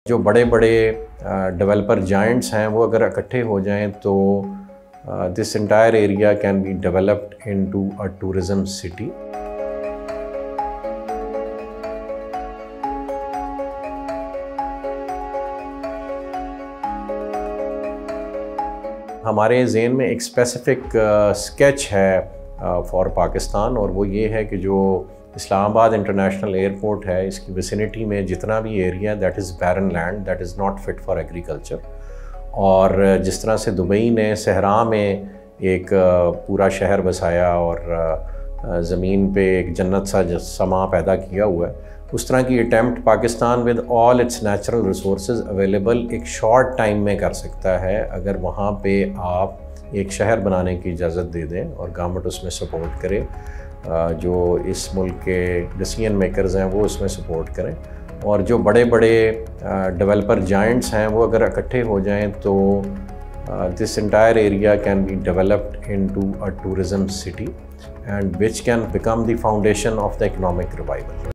जो बड़े बड़े डेवलपर जायंट्स हैं वो अगर इकट्ठे हो जाएं तो this entire area can be developed into a tourism city. हमारे ज़हन में एक स्पेसिफ़िक स्केच है फॉर पाकिस्तान, और वो ये है कि जो इस्लामाबाद इंटरनेशनल एयरपोर्ट है इसकी विसिनिटी में जितना भी area that is barren land, that is not fit for agriculture. और जिस तरह से दुबई ने सहरा में एक पूरा शहर बसाया और ज़मीन पे एक जन्नत सा समा पैदा किया हुआ है, उस तरह की attempt Pakistan with all its natural resources available एक शॉर्ट टाइम में कर सकता है अगर वहाँ पे आप एक शहर बनाने की इजाज़त दे दें और गवर्नमेंट उसमें सपोर्ट करे, जो इस मुल्क के डिसीजन मेकर्स हैं वो उसमें सपोर्ट करें, और जो बड़े बड़े डेवलपर जायंट्स हैं वो अगर इकट्ठे हो जाएं तो this entire area can be developed into a tourism city and which can become the foundation of the economic revival.